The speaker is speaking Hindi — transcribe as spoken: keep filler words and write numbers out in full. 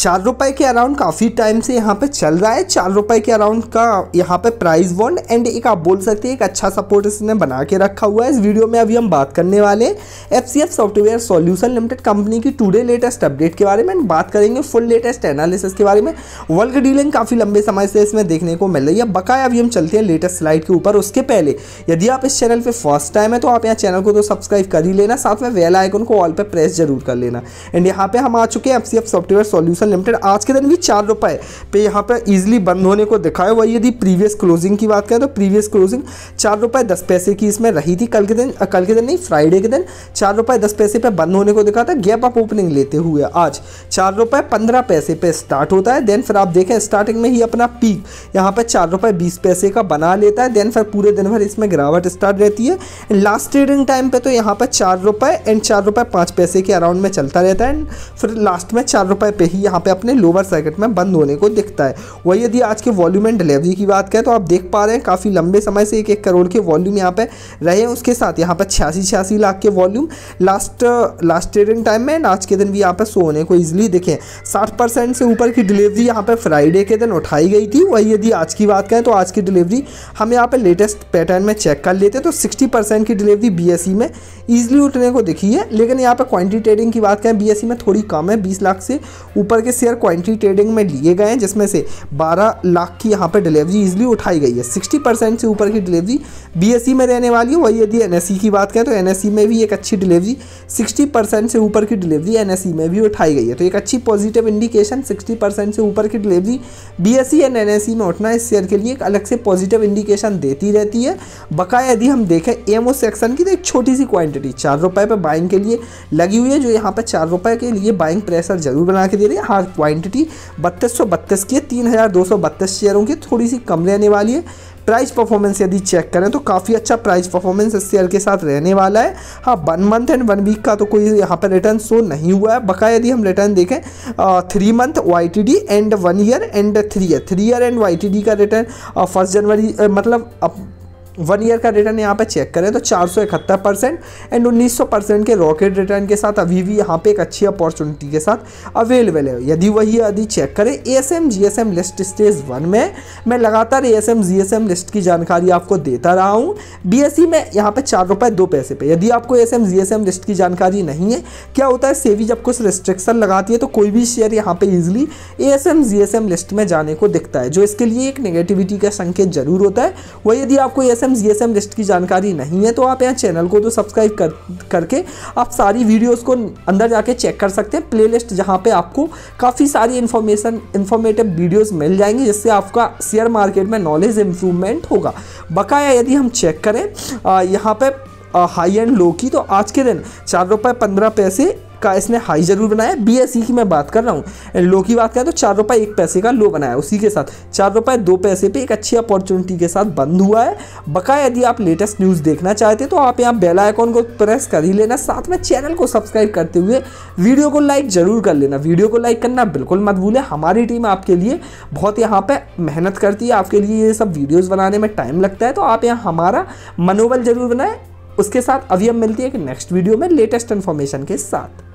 चार रुपए के अराउंड काफ़ी टाइम से यहाँ पे चल रहा है। चार रुपए के अराउंड का यहाँ पे प्राइस बॉन्ड एंड एक आप बोल सकते हैं एक अच्छा सपोर्ट इसने बना के रखा हुआ है। इस वीडियो में अभी हम बात करने वाले FCF software solution limited company की टुडे लेटेस्ट अपडेट के बारे में बात करेंगे, फुल लेटेस्ट एनालिसिस के बारे में। वर्ल्ड डीलिंग काफ़ी लंबे समय से इसमें देखने को मिल रही है। बकाया अभी हम चलते हैं लेटेस्ट स्लाइड के ऊपर। उसके पहले यदि आप इस चैनल पर फर्स्ट टाइम है तो आप यहाँ चैनल को तो सब्सक्राइब कर ही लेना, साथ में बेल आइकन को ऑल पे प्रेस जरूर कर लेना। एंड यहाँ पे हम आ चुके हैं एफसीएफ सॉफ्टवेयर सॉल्यूशन लिमिटेड। आज के दिन भी चार रुपए पे यहाँ पे इजीली बंद होने को दिखा है। वही यदि प्रीवियस क्लोजिंग की बात करें तो प्रीवियस क्लोजिंग चार रुपए दस पैसे की इसमें रही थी। कल के दिन कल के दिन नहीं फ्राइडे के दिन चार रुपए दस पैसे पे बंद होने को दिखा था। गैप अप ओपनिंग लेते हुए आज चार रुपए पंद्रह पैसे पे स्टार्ट होता है। देन फिर आप देखें स्टार्टिंग में ही अपना पीक यहाँ पे चार रुपए बीस पैसे का बना लेता है। देन फिर पूरे दिन भर इसमें गिरावट स्टार्ट रहती है। लास्ट ट्रेडिंग टाइम पे तो यहाँ पर चार रुपए एंड चार रुपए पाँच पैसे के अराउंड में चलता रहता है। फिर लास्ट में चार रुपए पे ही यहाँ पे अपने लोअर सर्किट में बंद होने को दिखता है। वही यदि आज के वॉल्यूम एंड डिलीवरी की बात करें तो आप देख पा रहे हैं काफ़ी लंबे समय से एक एक करोड़ के वॉल्यूम यहाँ पे रहे। उसके साथ यहाँ पे छियासी छियासी लाख के volume last last trading time में आज के दिन भी यहाँ पे शो होने को ईजिली दिखे। साठ परसेंट से ऊपर की डिलीवरी यहाँ पे फ्राइडे के दिन उठाई गई थी। वही यदि आज की बात करें तो आज की डिलीवरी हम यहाँ पे लेटेस्ट पैटर्न में चेक कर लेते तो सिक्सटी परसेंट की डिलीवरी बीएसई में ईजिली उठने को दिखी है। लेकिन यहाँ पे क्वांटिटी ट्रेडिंग की बात करें बीएसई में थोड़ी कम है। बीस लाख से ऊपर के शेयर क्वांटिटी ट्रेडिंग में लिए गए हैं, जिसमें से बारह लाख की यहाँ पे डिलीवरी इजीली उठाई गई है। साठ परसेंट से ऊपर की डिलीवरी बीएसई में रहने वाली है। वही यदि एनएसई की बात करें तो एनएसई में भी एक अच्छी डिलीवरी साठ परसेंट से ऊपर की डिलीवरी एनएसई में भी उठाई गई है। तो एक अच्छी पॉजिटिव इंडिकेशन साठ परसेंट से ऊपर की डिलीवरी बीएसई एंड एनएसई में उठना इस शेयर के लिए एक अलग से पॉजिटिव इंडिकेशन देती रहती है। बकाया यदि हम देखें एमओ सेक्शन की तो एक छोटी सी क्वांटिटी चार रुपए पे बाइंग के लिए लगी हुई है, जो यहाँ पे चार रुपए के लिए बाइंग प्रेशर जरूर बना के दे रही है। हाँ, क्वांटिटी बत्तीस सौ बत्तीस की है, तीन हज़ार दो सौ बत्तीस शेयरों की, थोड़ी सी कम रहने वाली है। प्राइस परफॉर्मेंस यदि चेक करें तो काफ़ी अच्छा प्राइस परफॉर्मेंस इस शेयर के साथ रहने वाला है। हाँ, one month and one week का तो कोई यहाँ पर रिटर्न शो नहीं हुआ है। बकाया यदि हम रिटर्न देखें three month Y T D and one year and three year three year and Y T D का रिटर्न फर्स्ट जनवरी मतलब अब वन ईयर का रिटर्न यहाँ पे चेक करें तो चार सौ इकहत्तर परसेंट एंड उन्नीस सौ परसेंट के रॉकेट रिटर्न के साथ अभी भी यहाँ पे एक अच्छी अपॉर्चुनिटी के साथ अवेलेबल है। यदि वही यदि चेक करें ASM GSM list stage one में मैं लगातार एएसएम जीएसएम लिस्ट की जानकारी आपको देता रहा हूँ। बीएसई में यहाँ पे चार रुपये दो पैसे पे। यदि आपको एएसएम जीएसएम लिस्ट की जानकारी नहीं है, क्या होता है सेबी जब कुछ रिस्ट्रिक्शन लगाती है तो कोई भी शेयर यहाँ पे ईजिली एएसएम जीएसएम लिस्ट में जाने को दिखता है, जो इसके लिए एक नेगेटिविटी का संकेत जरूर होता है। वही यदि आपको एएसएम जीएसएम लिस्ट की जानकारी नहीं है तो आप यहाँ चैनल को तो सब्सक्राइब कर करके आप सारी वीडियोस को अंदर जाके चेक कर सकते हैं। प्लेलिस्ट जहाँ पे आपको काफ़ी सारी इन्फॉर्मेशन इन्फॉर्मेटिव वीडियोस मिल जाएंगी, जिससे आपका शेयर मार्केट में नॉलेज इम्प्रूवमेंट होगा। बकाया यदि हम चेक करें यहाँ पे हाई एंड लो की तो आज के दिन चार रुपये पंद्रह पैसे का इसने हाई जरूर बनाया। बीएसई की मैं बात कर रहा हूँ। लो की बात करें तो चार रुपये एक पैसे का लो बनाया, उसी के साथ चार रुपये दो पैसे पे एक अच्छी अपॉर्चुनिटी के साथ बंद हुआ है। बकाया यदि आप लेटेस्ट न्यूज़ देखना चाहते हैं तो आप यहाँ बेल आइकॉन को प्रेस कर ही लेना, साथ में चैनल को सब्सक्राइब करते हुए वीडियो को लाइक जरूर कर लेना। वीडियो को लाइक करना बिल्कुल मत भूलें। हमारी टीम आपके लिए बहुत यहाँ पे मेहनत करती है, आपके लिए ये सब वीडियोज़ बनाने में टाइम लगता है, तो आप यहाँ हमारा मनोबल जरूर बनाएं। उसके साथ अभी हम मिलती है कि नेक्स्ट वीडियो में लेटेस्ट इन्फॉर्मेशन के साथ।